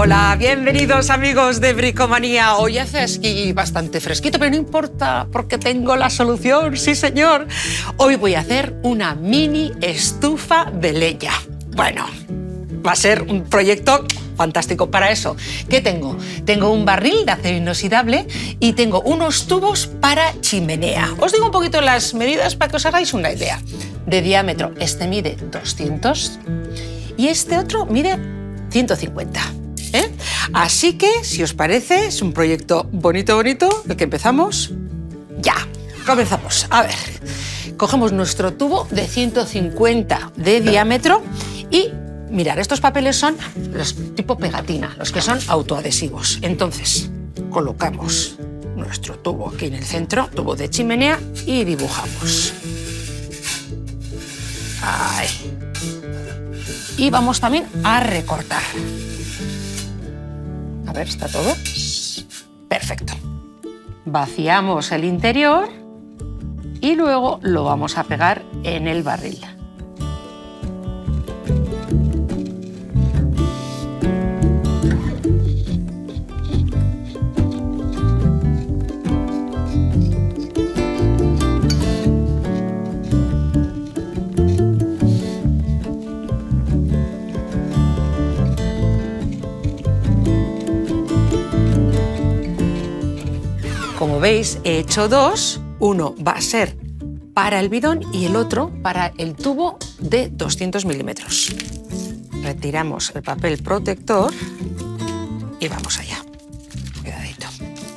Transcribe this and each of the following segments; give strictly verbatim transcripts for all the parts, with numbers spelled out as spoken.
Hola, bienvenidos amigos de Bricomanía. Hoy hace aquí bastante fresquito, pero no importa porque tengo la solución, sí señor. Hoy voy a hacer una mini estufa de leña. Bueno, va a ser un proyecto fantástico. Para eso, ¿qué tengo? Tengo un barril de acero inoxidable y tengo unos tubos para chimenea. Os digo un poquito las medidas para que os hagáis una idea. De diámetro, este mide doscientos y este otro mide ciento cincuenta. ¿Eh? Así que, si os parece, es un proyecto bonito, bonito, el que empezamos ya. Comenzamos. A ver, cogemos nuestro tubo de ciento cincuenta de diámetro y mirad, estos papeles son los tipo pegatina, los que son autoadhesivos. Entonces, colocamos nuestro tubo aquí en el centro, tubo de chimenea, y dibujamos. Ahí. Y vamos también a recortar. A ver, ¿está todo? Perfecto. Vaciamos el interior y luego lo vamos a pegar en el barril. Como veis, he hecho dos. Uno va a ser para el bidón y el otro para el tubo de doscientos milímetros. Retiramos el papel protector y vamos allá. Cuidadito.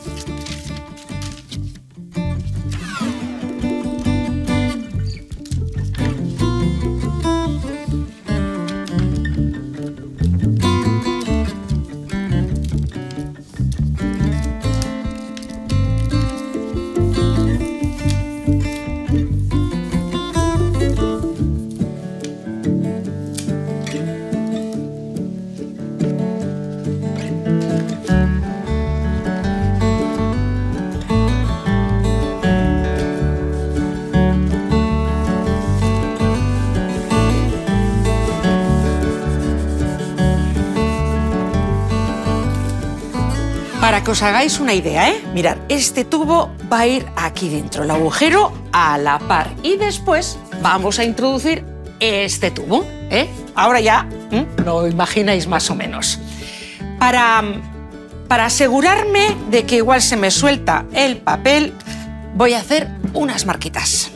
Para que os hagáis una idea, ¿eh? Mirad, este tubo va a ir aquí dentro, el agujero a la par. Y después vamos a introducir este tubo, ¿eh? Ahora ya ¿eh? lo imagináis más o menos. Para, para asegurarme de que igual se me suelta el papel, voy a hacer unas marquitas.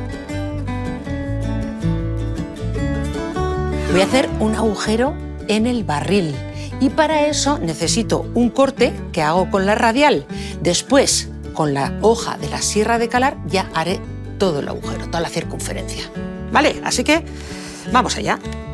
Voy a hacer un agujero en el barril. Y para eso necesito un corte que hago con la radial. Después, con la hoja de la sierra de calar, ya haré todo el agujero, toda la circunferencia. ¿Vale? Así que vamos allá.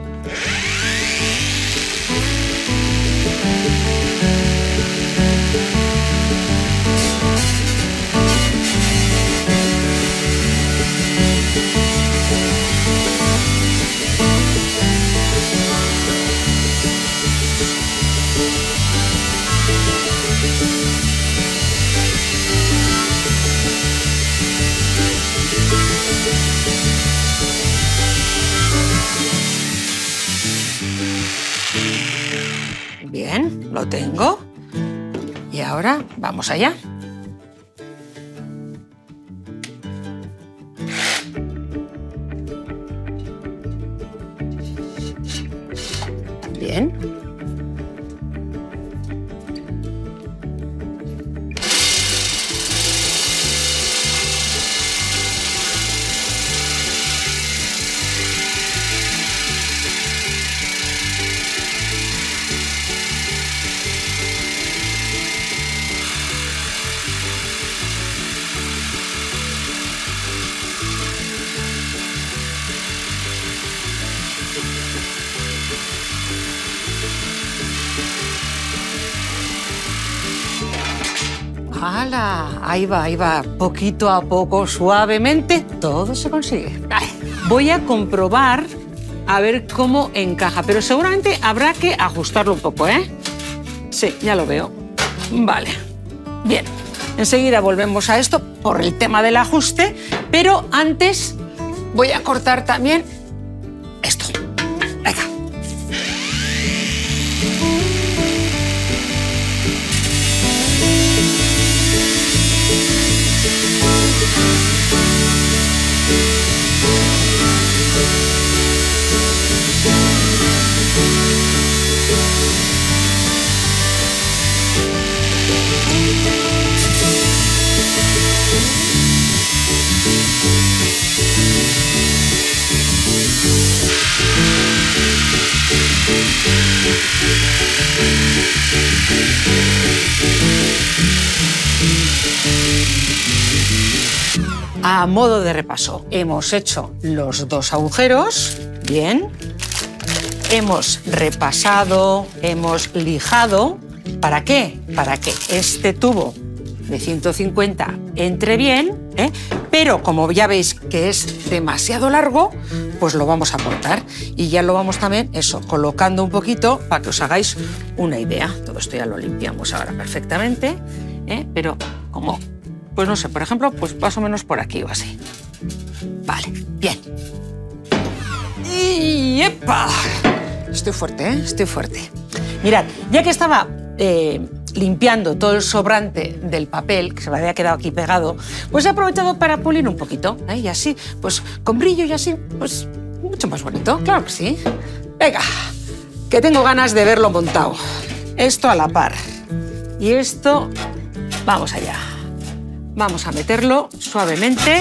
Bien, lo tengo. Y ahora vamos allá. Bien. ¡Hala! Ahí va, ahí va. Poquito a poco, suavemente, todo se consigue. Ay, voy a comprobar a ver cómo encaja, pero seguramente habrá que ajustarlo un poco, ¿eh? Sí, ya lo veo. Vale. Bien. Enseguida volvemos a esto por el tema del ajuste, pero antes voy a cortar también esto. Venga. A modo de repaso, hemos hecho los dos agujeros, bien, hemos repasado, hemos lijado. ¿Para qué? Para que este tubo de ciento cincuenta entre bien, ¿eh? Pero como ya veis que es demasiado largo, pues lo vamos a cortar y ya lo vamos también, eso, colocando un poquito para que os hagáis una idea. Todo esto ya lo limpiamos ahora perfectamente, ¿eh? Pero como, pues no sé, por ejemplo, pues más o menos por aquí o así. Vale, bien. Y ¡epa! Estoy fuerte, ¿eh? Estoy fuerte. Mirad, ya que estaba eh, limpiando todo el sobrante del papel, que se me había quedado aquí pegado, pues he aprovechado para pulir un poquito, ¿eh? Y así, pues con brillo y así, pues mucho más bonito, claro que sí. Venga, que tengo ganas de verlo montado. Esto a la par. Y esto, vamos allá. Vamos a meterlo suavemente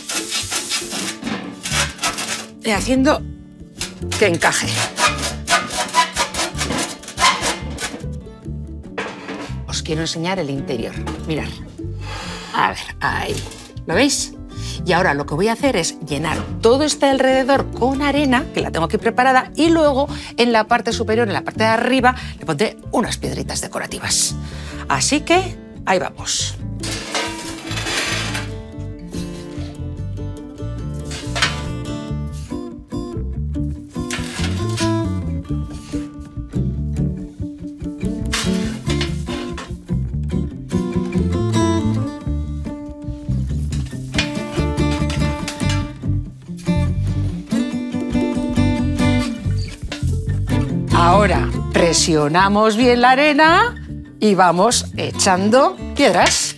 y haciendo que encaje. Os quiero enseñar el interior. Mirad. A ver, ahí. ¿Lo veis? Y ahora lo que voy a hacer es llenar todo este alrededor con arena, que la tengo aquí preparada, y luego en la parte superior, en la parte de arriba, le pondré unas piedritas decorativas. Así que ahí vamos. Ahora presionamos bien la arena y vamos echando piedras.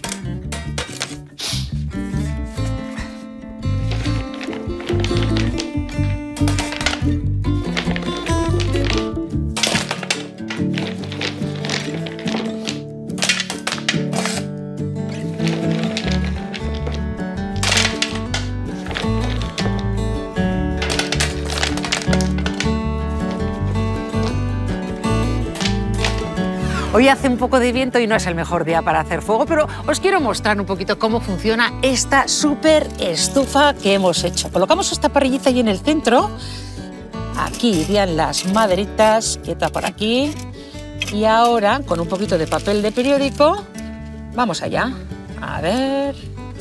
Hoy hace un poco de viento y no es el mejor día para hacer fuego, pero os quiero mostrar un poquito cómo funciona esta súper estufa que hemos hecho. Colocamos esta parrillita ahí en el centro. Aquí irían las maderitas, quieta por aquí. Y ahora, con un poquito de papel de periódico, vamos allá. A ver.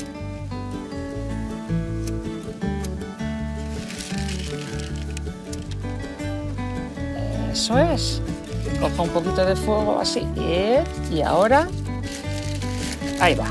Eso es. Cojo un poquito de fuego así. Y ahora, ahí va.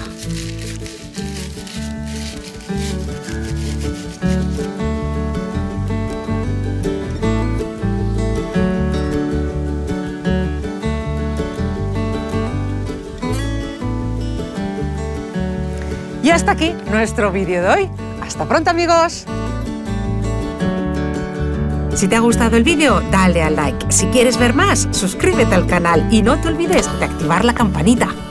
Y hasta aquí nuestro vídeo de hoy. Hasta pronto, amigos. Si te ha gustado el vídeo, dale al like. Si quieres ver más, suscríbete al canal y no te olvides de activar la campanita.